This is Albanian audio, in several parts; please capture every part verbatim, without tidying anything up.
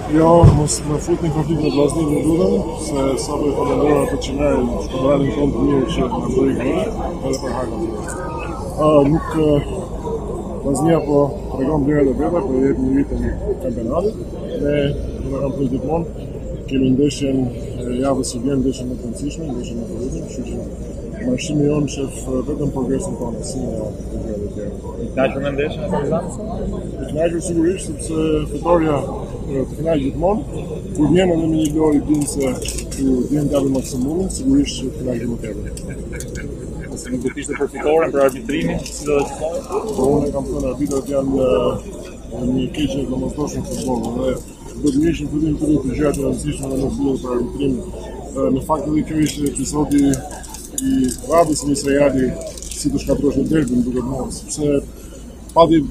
Jo, mos më fut një konflikt me vllaznin në Dudën, se sa do të falenderoj ato që merren shkodranin tonë të mirë që na bëri këtë, edhe për hajrën. Uh, nuk uh, vllaznia po tregon vlerat e veta, po jep një vit në kampionatit. Ne do të kam punë gjithmonë. Kemi ndeshjen javës së vjen, ndeshjen më të rëndësishme, ndeshjen me Dudën, kështu që marshimi jonë shef vetëm progresin tonë, si në të gjërat e tjera. I kënaqur me ndeshjen e Partizanit? I kënaqur sigurisht, sepse fitoria të kënaq gjithmonë, kur vjen edhe me një lojë din se ku vjen dallë maksimumin, sigurisht që kënaq më tepër. Se nuk do të ishte për fitoren, për arbitrimin, si do të thonë? Po unë kam thënë arbitrat janë një keqe domosdoshme në futboll, dhe do të nishin fillim të të gjërat e rëndësishme dhe nuk duhet për arbitrimin. Në fakt edhe kjo ishte episodi i radhës me Israeli si të shkatrosh në derbin, duket mua, sepse pati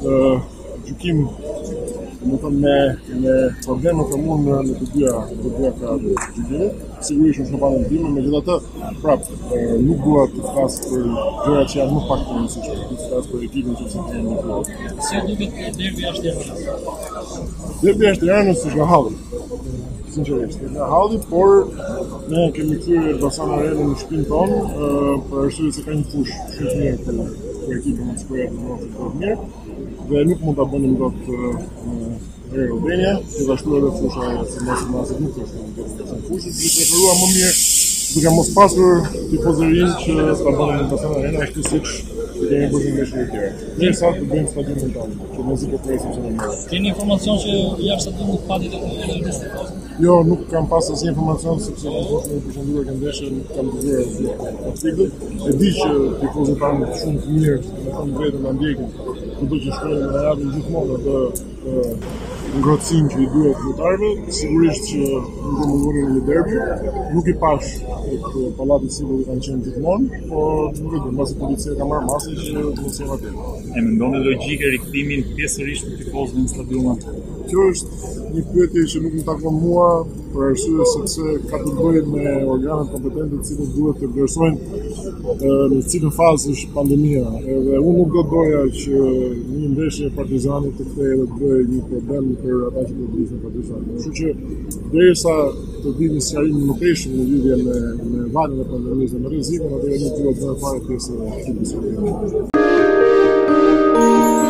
gjykim më thëmë me, me probleme të mund në të dyja të dyja krahat e gjykimit. Sigurisht unë shoh ndihmë, megjithatë, prapë nuk dua të flas për gjërat që janë më pak të rëndësishme, të flas për ekipin që si kemi në klub. Si duket derbi jashtë Tiranës? Derbi jashtë Tiranës është nga halli. Sinqerisht, nga halli, por ne kemi kthyer Elbasan Arena në shtëpinë tonë për arsye se ka një fushë shumë të mirë për, për ekipin e skuadrës të nostre të mirë. Dhe nuk mund ta bënim dot në Air Albania, gjithashtu edhe fusha se mos masit nuk është në fushë, që preferua më mirë duke mos pasur tifozërinë që ta bënim në Elbasan Arena, ashtu siç kemi bërë në ndeshjet e tjera. Derisa të bëjmë stadionin tonë, që mos i presim se më. Keni informacion që jashtë stadionit pati të ndeshjes së tifozëve? Jo, nuk kam pas asnjë informacion sepse nuk kam përshëndetur këtë ndeshje, nuk kam dëgjuar konfliktin. E di që tifozët tanë shumë të mirë, me thënë drejtën na ndjekin. Kudo që shkojnë në radhën gjithmonë atë ngrohtësinë që i duhet lojtarëve, sigurisht që nuk do mundonin në derbi, nuk i pash tek pallati sigurisht kanë qenë gjithmonë, por nuk e di, mbasi policia ka marrë masë që mos jemi aty. E mendoni logjike rikthimin pjesërisht të tifozëve në stadiumin? Kjo është një pyetje që nuk më takon mua, për arsye sepse ka të bëjë me organet kompetente të cilët duhet të vlerësojnë në cilën fazë është pandemia. Edhe unë nuk do doja që një ndeshje Partizanit të kthehej edhe të bëjë një problem për ata që do të vinë në Partizan. Kështu që derisa të vi një sqarim më tepër në lidhje me me valën e pandemisë dhe me rrezikun, atëherë nuk duhet të bëhet fare pjesë e ekipit.